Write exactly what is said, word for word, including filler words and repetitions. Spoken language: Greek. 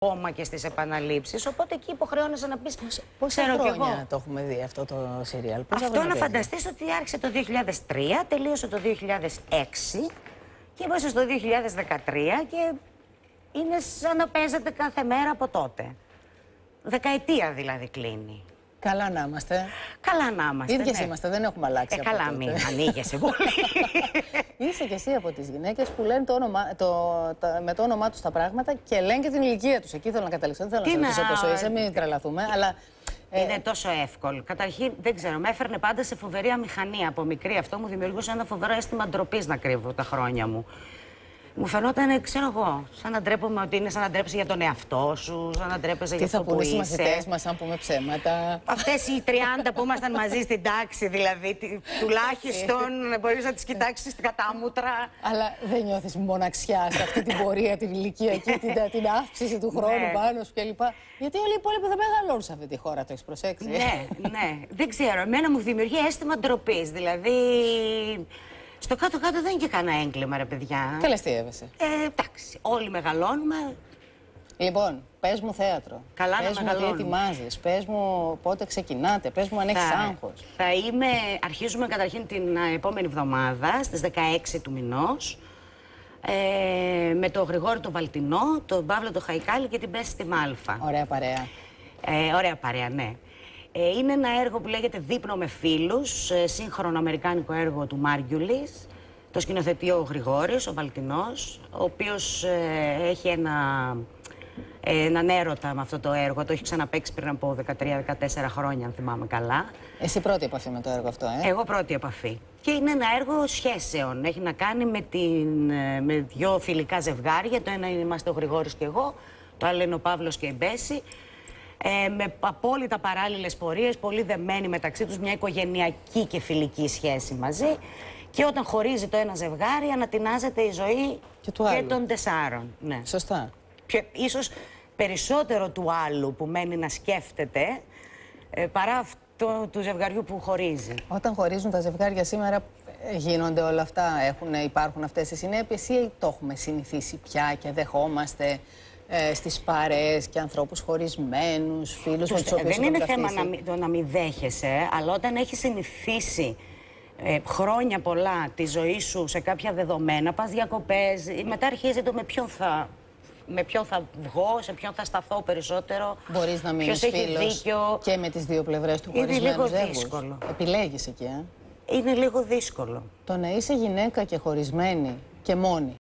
ακόμα και στις επαναλήψεις. Οπότε εκεί υποχρεώνεσαι να πεις. Πόσα ξέρω κι χρόνια εγώ. το έχουμε δει αυτό το σύριαλ? Αυτό να φανταστείς ότι άρχισε το δύο χιλιάδες τρία, τελείωσε το δύο χιλιάδες έξι και είμαστε στο δύο χιλιάδες δεκατρία και είναι σαν να παίζεται κάθε μέρα από τότε. Δεκαετία δηλαδή κλείνει. Καλά να είμαστε. Καλά να είμαστε. Ίδιες ναι. είμαστε, δεν έχουμε αλλάξει. Ε, από καλά, τότε. μην ανοίγεσαι πολύ. Είσαι και εσύ από τις γυναίκες που λένε το όνομα, το, τα, με το όνομά τους τα πράγματα και λένε και την ηλικία τους. Εκεί θέλω να καταλήξω. Δεν θέλω Τι να σε να- ρωτήσω πόσο είσαι, μην τρελαθούμε. Αλλά, ε, Είναι τόσο εύκολο. Καταρχήν, δεν ξέρω, με έφερνε πάντα σε φοβερή αμηχανία από μικρή. Αυτό μου δημιουργούσε ένα φοβερό αίσθημα ντροπής να κρύβω τα χρόνια μου. Μου φαινόταν, ξέρω εγώ, σαν να ντρέπομαι ότι είναι σαν να ντρέπεσαι για τον εαυτό σου, σαν να ντρέπεσαι για τι θα αυτό που πούνε οι είσαι. μαθητές μας αν πούμε ψέματα? Αυτές οι τριάντα που ήμασταν μαζί στην τάξη, δηλαδή, τι- τουλάχιστον μπορείς να τις κοιτάξεις στην κατάμουτρα. Αλλά δεν νιώθεις μοναξιά σε αυτή την πορεία, την ηλικία εκεί, την, την αύξηση του χρόνου Ναι. πάνω σου κλπ? Γιατί όλοι οι υπόλοιποι δεν μεγαλώνουν σε αυτή τη χώρα, το έχεις προσέξει? Ναι, ναι. Δεν ξέρω. Εμένα μου δημιουργεί αίσθημα ντροπής. Δηλαδή, στο κάτω-κάτω δεν είναι και κανένα έγκλημα, ρε παιδιά. Καλές τι έβεσαι. Ε, εντάξει, όλοι μεγαλώνουμε. Λοιπόν, πες μου θέατρο. Καλά να πες μου τι μεγαλώνουμε. ετοιμάζεις. Πες μου πότε ξεκινάτε. Πες μου αν έχεις Θα, άγχος. θα είμαι, αρχίζουμε καταρχήν την α, επόμενη εβδομάδα, στις δεκαέξι του μηνός, ε, με τον Γρηγόρη τον Βαλτινό, τον Παύλο τον Χαϊκάλη και την Πέση τη Μάλφα. Ωραία παρέα. Ε, ωραία παρέα, ναι. Ε, είναι ένα έργο που λέγεται «Δείπνο με φίλους», ε, σύγχρονο αμερικάνικο έργο του Μάργιουλης. Το σκηνοθετεί ο Γρηγόρης, ο Βαλτινός, ο οποίος ε, έχει ένα, ε, έναν έρωτα με αυτό το έργο. Το έχει ξαναπαίξει πριν από δεκατρία δεκατέσσερα χρόνια, αν θυμάμαι καλά. Εσύ πρώτη επαφή με το έργο αυτό, ε? Εγώ πρώτη επαφή. Και είναι ένα έργο σχέσεων. Έχει να κάνει με, την, ε, με δυο φιλικά ζευγάρια. Το ένα είμαστε ο Γρηγόρης και εγώ, το άλλο είναι ο Παύλος και η Μπέση. Ε, με απόλυτα παράλληλες πορείες, πολύ δεμένοι μεταξύ τους, μια οικογενειακή και φιλική σχέση μαζί. Και όταν χωρίζει το ένα ζευγάρι, ανατινάζεται η ζωή Και του και άλλου. των τεσσάρων. Ναι. Σωστά. Και ίσως περισσότερο του άλλου που μένει να σκέφτεται, ε, παρά αυτό του ζευγαριού που χωρίζει. Όταν χωρίζουν τα ζευγάρια σήμερα, ε, γίνονται όλα αυτά, έχουν, υπάρχουν αυτές οι συνέπειες ή το έχουμε συνηθίσει πια και δεχόμαστε ε, στις παρέες και ανθρώπους χωρισμένους, φίλους με τους οποίους Δεν είναι έχουμε θέμα καθίσει? να μην, το να μην δέχεσαι, αλλά όταν έχει συνηθίσει ε, χρόνια πολλά τη ζωή σου σε κάποια δεδομένα, πας διακοπές, μετά αρχίζει το με ποιον θα, με ποιον θα βγω, σε ποιον θα σταθώ περισσότερο. Μπορείς να μείνεις ποιος έχει φίλος δίκιο. και με τις δύο πλευρές του Είναι χωρισμένου λίγο ζεύγους? δύσκολο. Επιλέγεις εκεί, ε? Είναι λίγο δύσκολο. Το να είσαι γυναίκα και χωρισμένη και μόνη,